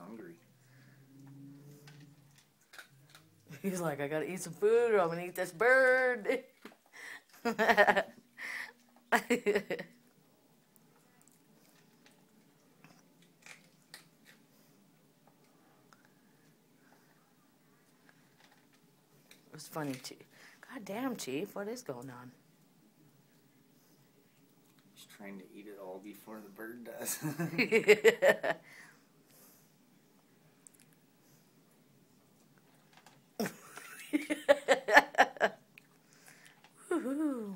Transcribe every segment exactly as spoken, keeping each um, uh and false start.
hungry. He's like, I gotta eat some food or I'm gonna eat this bird. It was funny, Chief. God damn, Chief, what is going on? He's trying to eat it all before the bird does. Woohoo.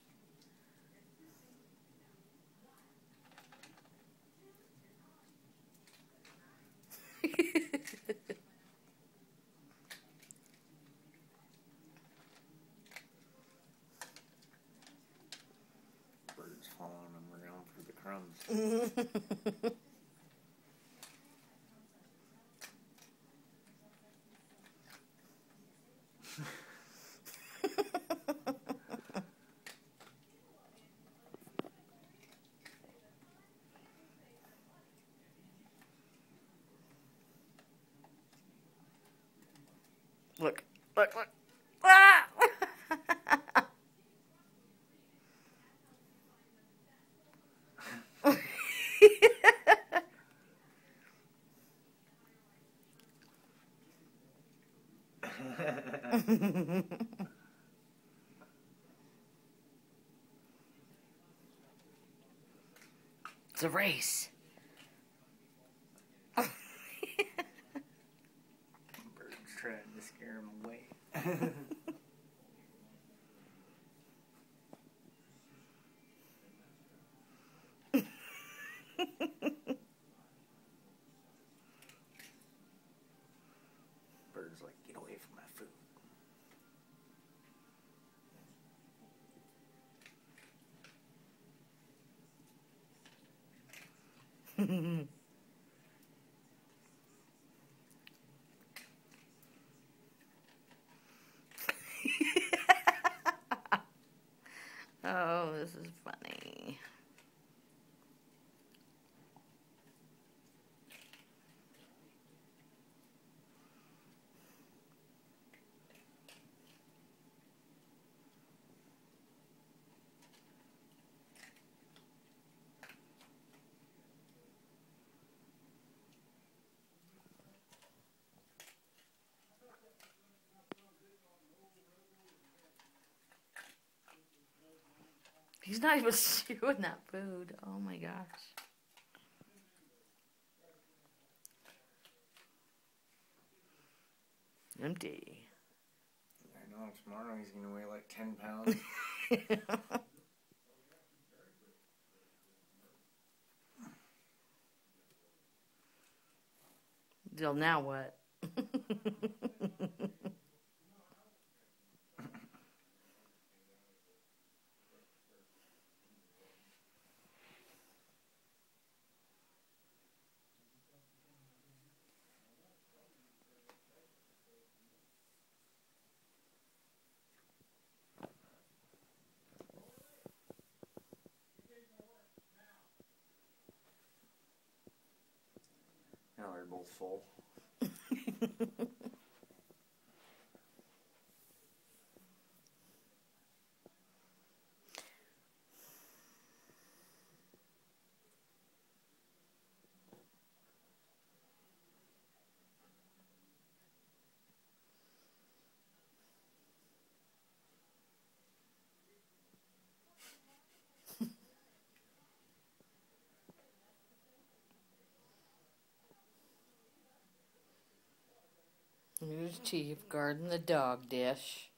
Bird's following him around for the crumbs. Look, look, look. Ah! It's a race. Bird's trying to scare him away. Bird's like, get away from my food. Oh, this is funny. He's not even chewing that food. Oh my gosh. Empty. I know, tomorrow he's going to weigh like ten pounds. Well, now what? Now they're both full. Here's Chief guarding the dog dish.